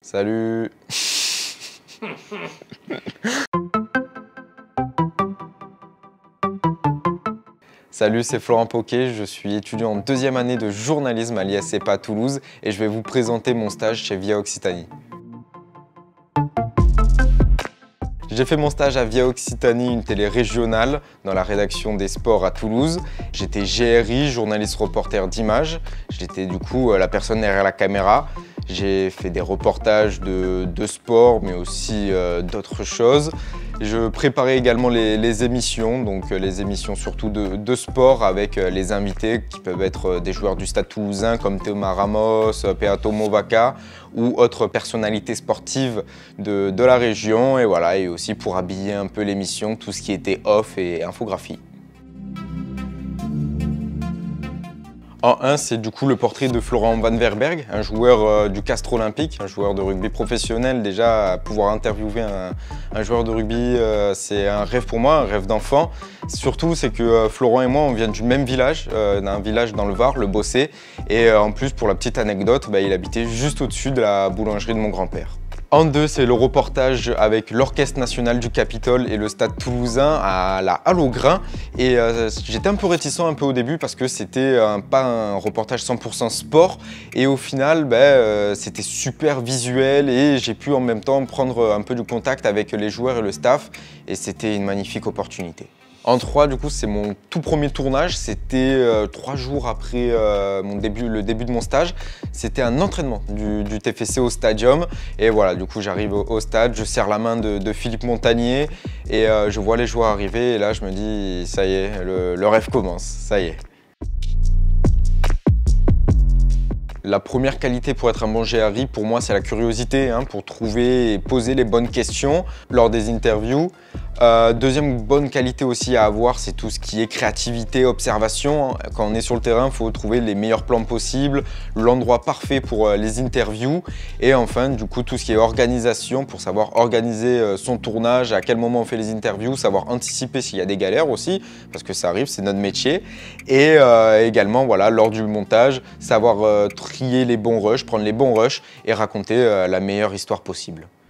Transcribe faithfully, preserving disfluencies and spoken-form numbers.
Salut. Salut, c'est Florent Poquet, je suis étudiant en deuxième année de journalisme à l'I S C P A Toulouse et je vais vous présenter mon stage chez Via Occitanie. J'ai fait mon stage à Via Occitanie, une télé régionale, dans la rédaction des sports à Toulouse. J'étais G R I, journaliste reporter d'images. J'étais du coup la personne derrière la caméra. J'ai fait des reportages de, de sport, mais aussi euh, d'autres choses. Je préparais également les, les émissions, donc les émissions surtout de, de sport avec les invités qui peuvent être des joueurs du Stade Toulousain comme Thomas Ramos, Peato Movaca ou autres personnalités sportives de, de la région. Et voilà, et aussi pour habiller un peu l'émission, tout ce qui était off et infographie. En un, c'est du coup le portrait de Florent Van Verberg, un joueur euh, du Castres Olympique, un joueur de rugby professionnel. Déjà, pouvoir interviewer un, un joueur de rugby, euh, c'est un rêve pour moi, un rêve d'enfant. Surtout, c'est que euh, Florent et moi, on vient du même village, euh, d'un village dans le Var, le Bossé. Et euh, en plus, pour la petite anecdote, bah, il habitait juste au-dessus de la boulangerie de mon grand-père. En deux, c'est le reportage avec l'Orchestre National du Capitole et le Stade Toulousain à la Halle aux Grains. Et euh, j'étais un peu réticent un peu au début parce que c'était euh, pas un reportage cent pour cent sport. Et au final, ben, euh, c'était super visuel et j'ai pu en même temps prendre un peu du contact avec les joueurs et le staff. Et c'était une magnifique opportunité. En trois, du coup, c'est mon tout premier tournage. C'était euh, trois jours après euh, mon début, le début de mon stage. C'était un entraînement du, du T F C au Stadium. Et voilà, du coup, j'arrive au, au stade, je serre la main de, de Philippe Montagnier et euh, je vois les joueurs arriver. Et là, je me dis, ça y est, le, le rêve commence, ça y est. La première qualité pour être un bon G R I, pour moi, c'est la curiosité, hein, pour trouver et poser les bonnes questions lors des interviews. Euh, deuxième bonne qualité aussi à avoir, c'est tout ce qui est créativité, observation. Quand on est sur le terrain, il faut trouver les meilleurs plans possibles, l'endroit parfait pour euh, les interviews. Et enfin, du coup, tout ce qui est organisation, pour savoir organiser euh, son tournage, à quel moment on fait les interviews, savoir anticiper s'il y a des galères aussi, parce que ça arrive, c'est notre métier. Et euh, également, voilà, lors du montage, savoir euh, trier les bons rushs, prendre les bons rushs et raconter euh, la meilleure histoire possible.